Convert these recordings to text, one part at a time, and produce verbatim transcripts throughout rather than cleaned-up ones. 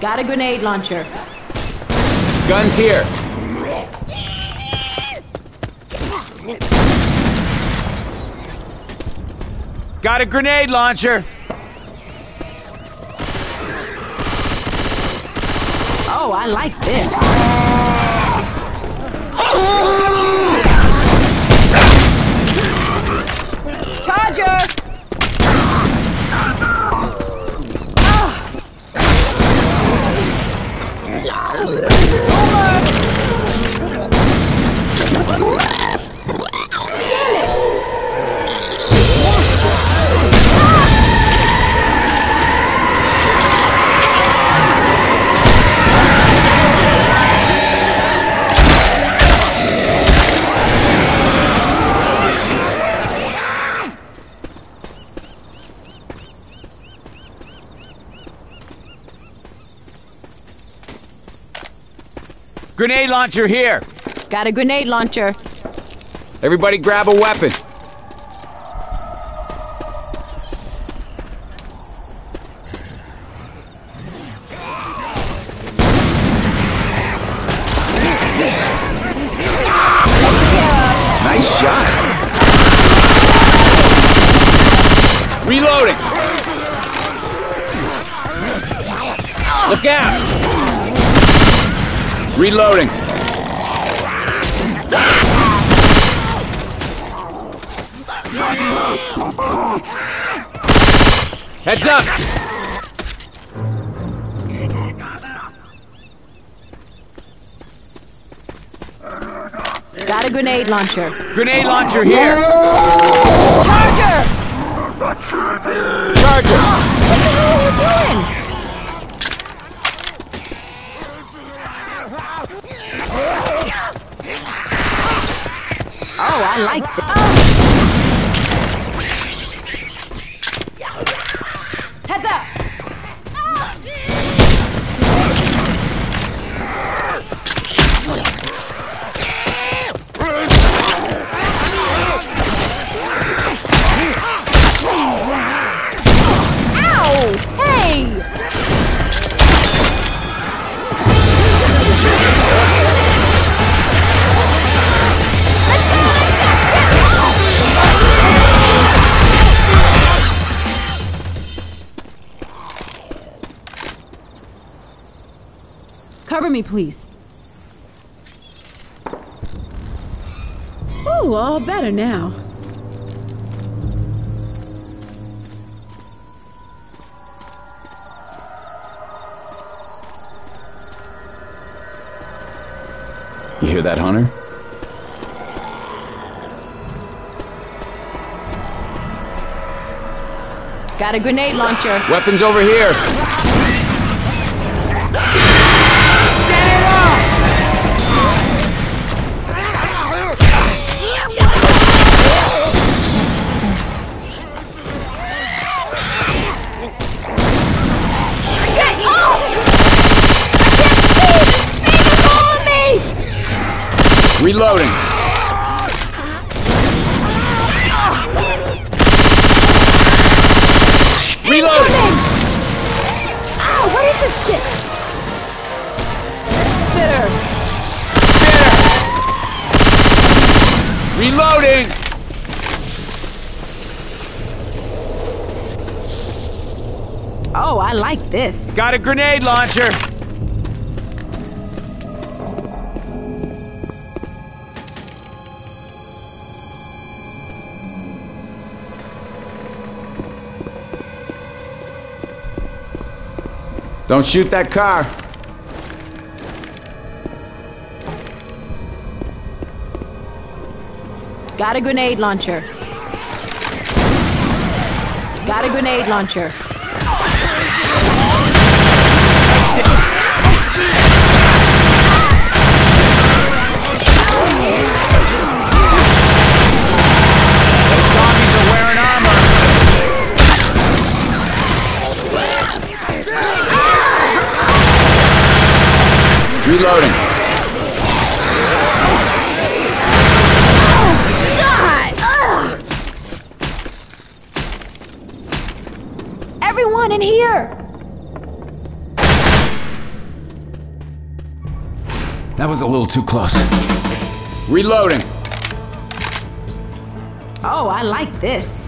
Got a grenade launcher. Guns here. Got a grenade launcher. Oh, I like this. Charger! Grenade launcher here. Got a grenade launcher. Everybody grab a weapon. Nice shot. Reloading. Look out. Reloading. Heads up. Got a grenade launcher. Grenade launcher here. Charger! Charger. What the hell are you doing? Oh, I like this. Oh. Heads up! Ow! Hey! Cover me, please. Ooh, all better now. You hear that, Hunter? Got a grenade launcher. Weapons over here. Reloading. Reloading. Ow, what is this shit? Spitter. Spitter. Reloading. Oh, I like this. Got a grenade launcher. Don't shoot that car. Got a grenade launcher. Got a grenade launcher. Reloading. Oh, God! Ugh. That was a little too close. Reloading. Oh, I like this.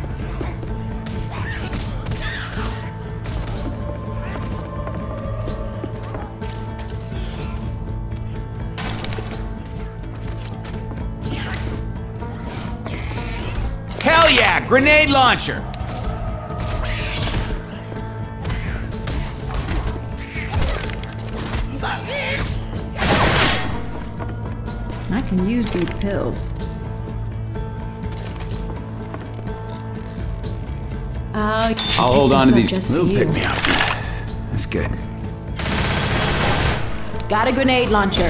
Hell yeah! Grenade launcher! I can use these pills. Uh, I'll hold on to these. Just Little for you. pick me up. That's good. Got a grenade launcher.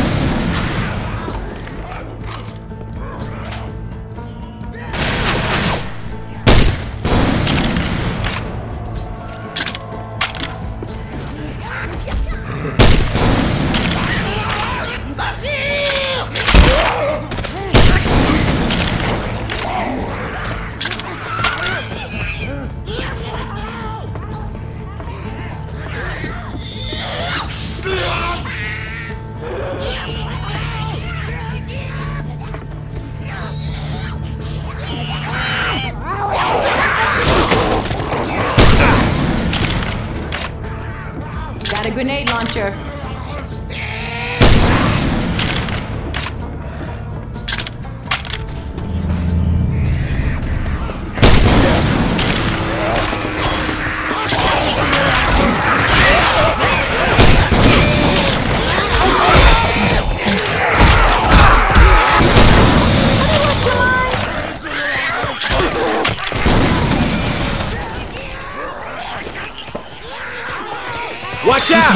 Got a grenade launcher. Watch out!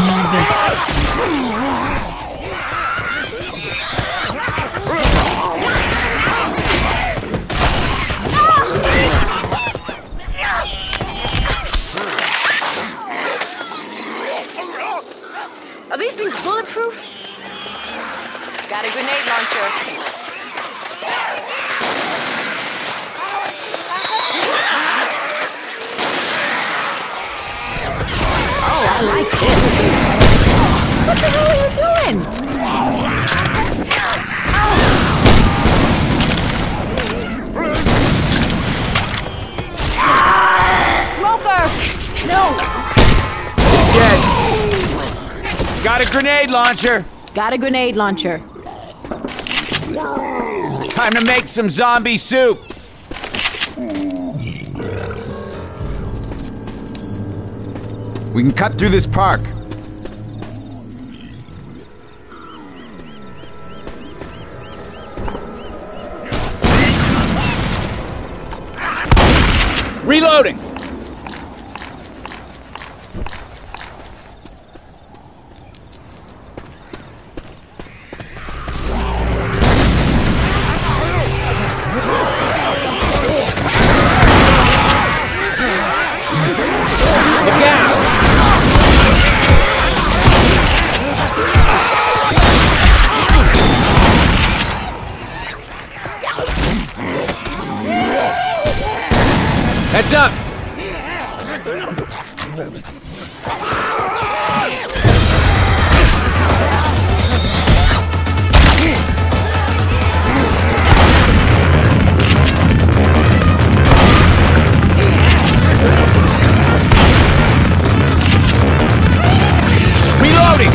Are these things bulletproof? Got a grenade launcher. Oh, I like this. What the hell are you doing? Smoker! No! Dead. Got a grenade launcher. Got a grenade launcher. Time to make some zombie soup. We can cut through this park. Reloading! Look out! Heads up! Reloading!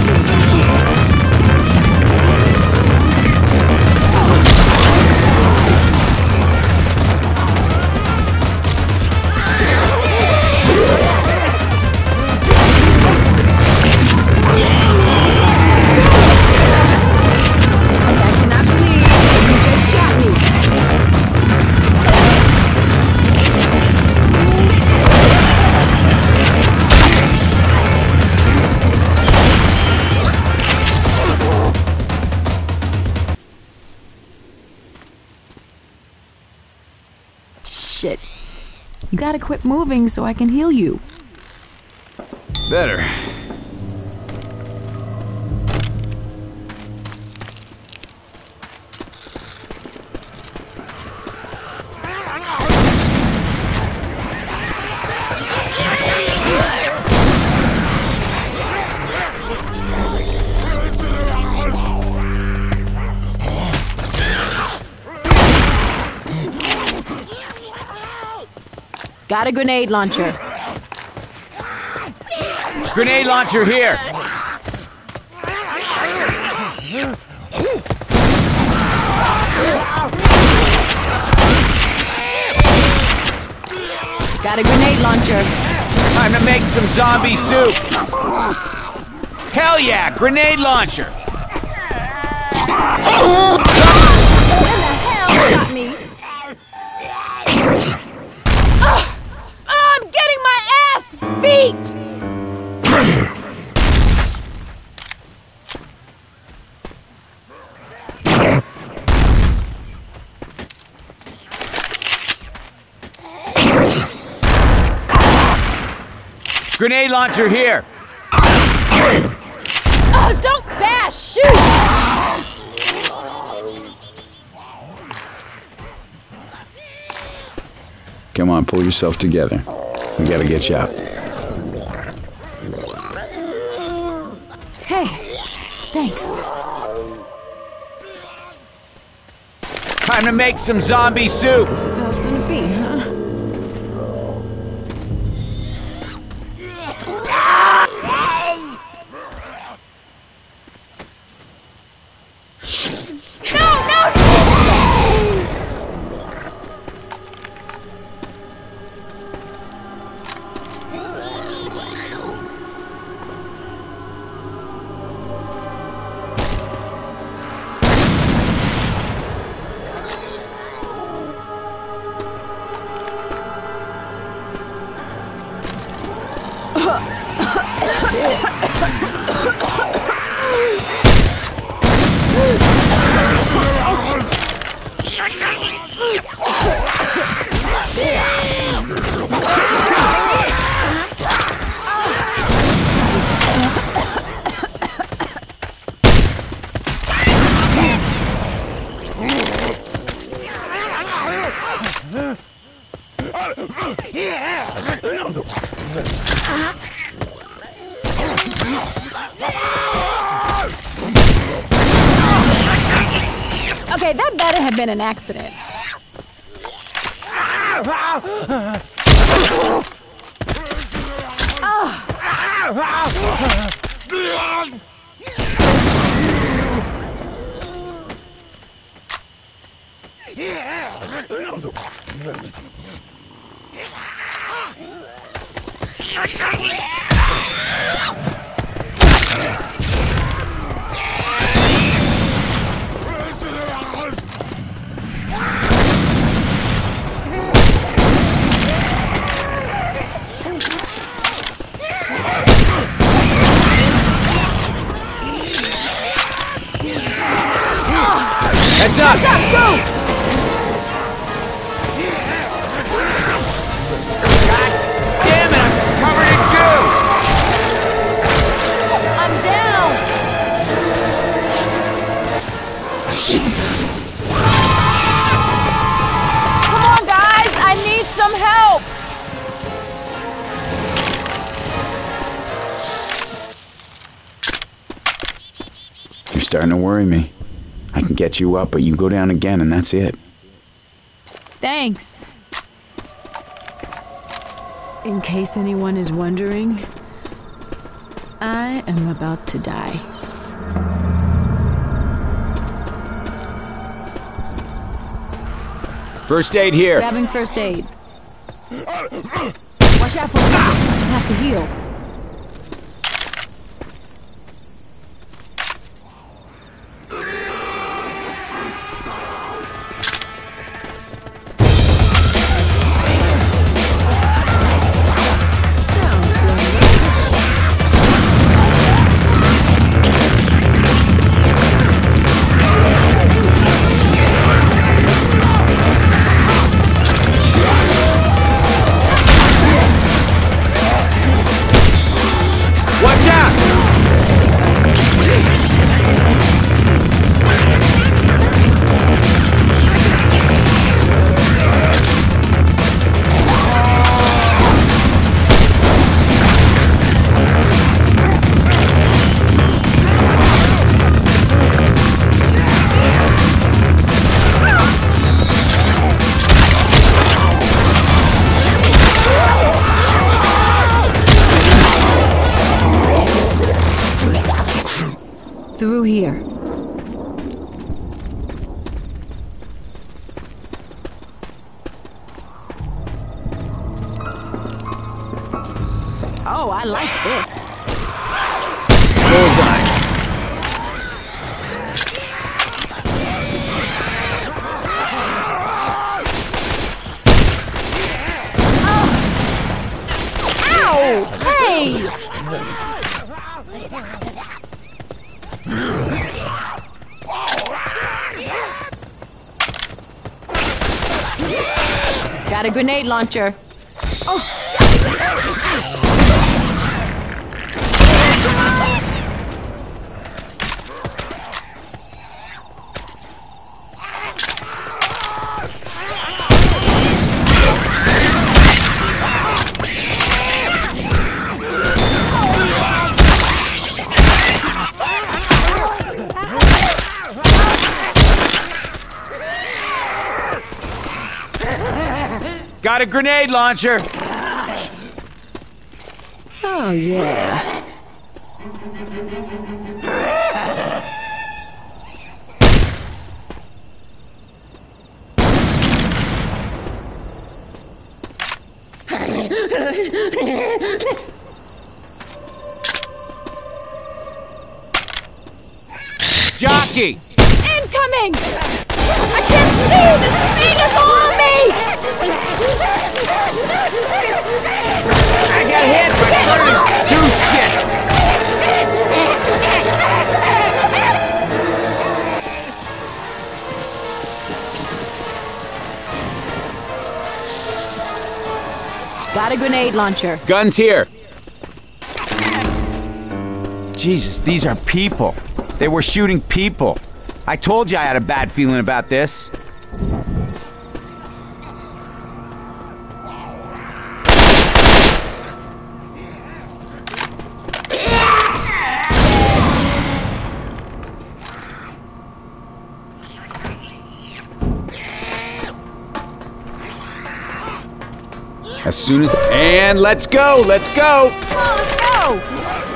Shit. You gotta quit moving so I can heal you. Better. Got a grenade launcher. Grenade launcher here! Got a grenade launcher. Time to make some zombie soup! Hell yeah! Grenade launcher! Where the hell got me? Ugh! I'm getting my ass beat! Grenade launcher here! Oh, don't bash! Shoot! Come on, pull yourself together. We gotta get you out. Hey, thanks. Time to make some zombie soup! This is how it's gonna be, huh? Okay, that better have been an accident. Heads up! Go! Go! God damn it! I'm covered in goo! I'm down! Come on, guys! I need some help! You're starting to worry me. I can get you up, but you go down again and that's it. Thanks. In case anyone is wondering, I am about to die. First aid here. Grabbing first aid. Watch out for I have to heal. Oh, I like this. Bullseye. Hey! Got a grenade launcher. Oh! Got a grenade launcher. Oh, yeah. Jockey! Incoming! I can't see! This thing is on me! I got hit, but I couldn't do shit! Got a grenade launcher. Guns here. Jesus, these are people. They were shooting people. I told you I had a bad feeling about this. As soon as... And let's go! Let's go! Come on, let's go!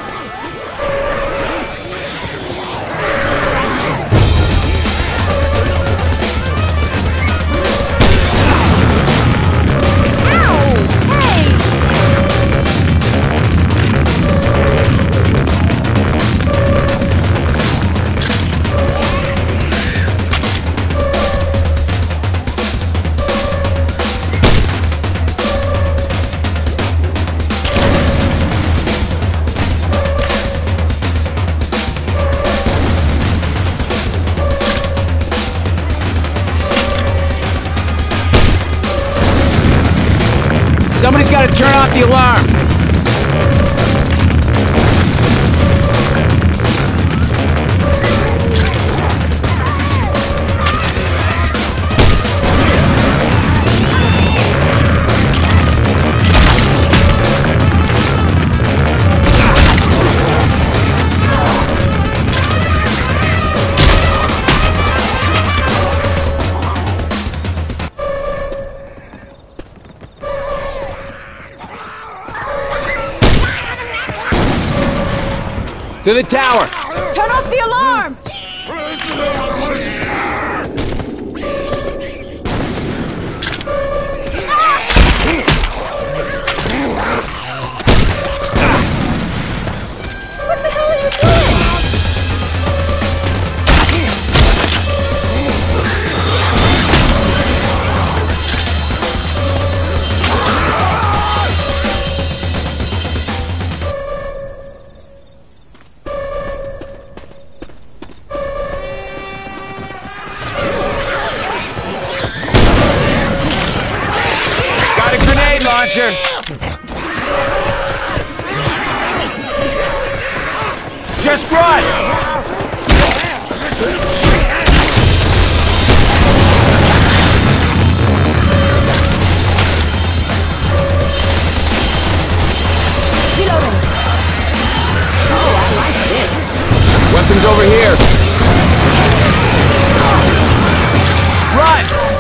Somebody's got to turn off the alarm. To the tower! Turn off the alarm! What the hell are you doing? Launcher. Just run! Reloading. Oh, I like this. Weapons over here. Run!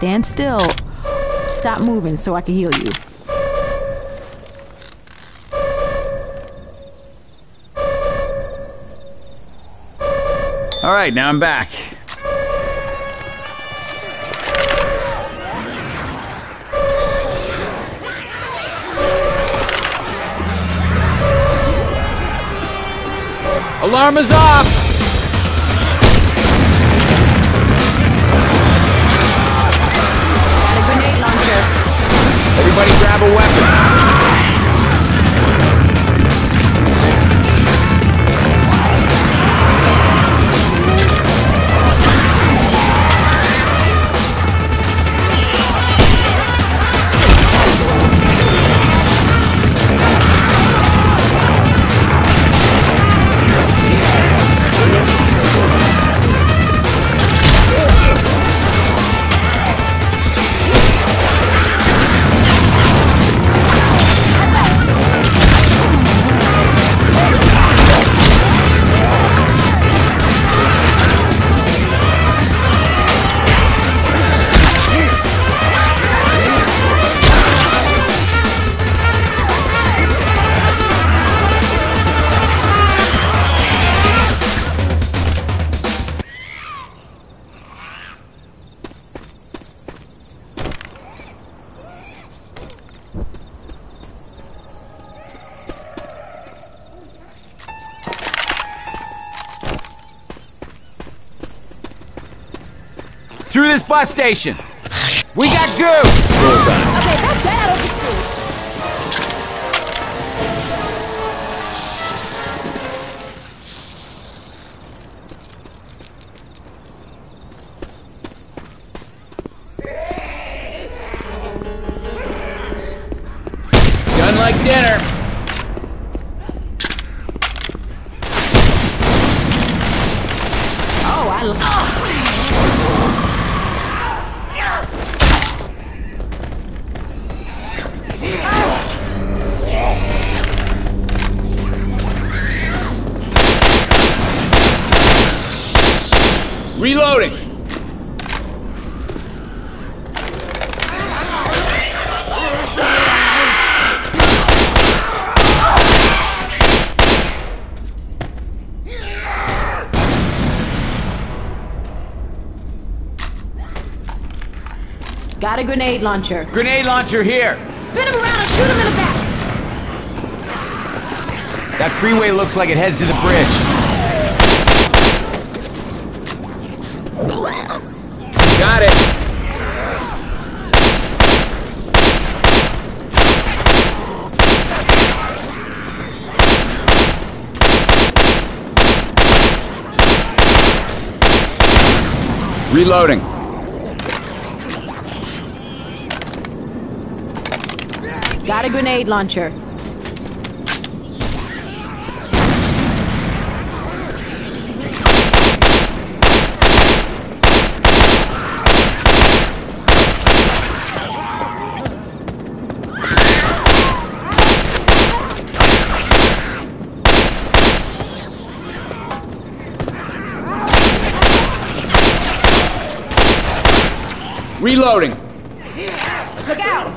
stand still. Stop moving so I can heal you. All right, now I'm back. Alarm is off! Got a grenade launcher. Everybody grab a weapon. Through this bus station. We got goo! Bullseye. Okay, that's that. Done like dinner. Oh, I love. Reloading. Got a grenade launcher. Grenade launcher here. Spin him around and shoot him in the back. That freeway looks like it heads to the bridge. Got it. Reloading. Got a grenade launcher. Reloading. Look out!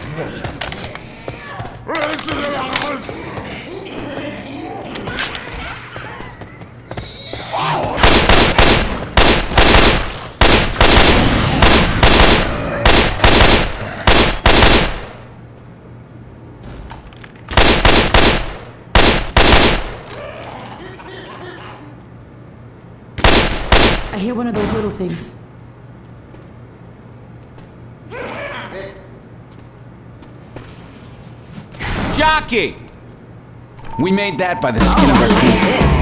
I hear one of those little things. Jockey! We made that by the skin of our teeth.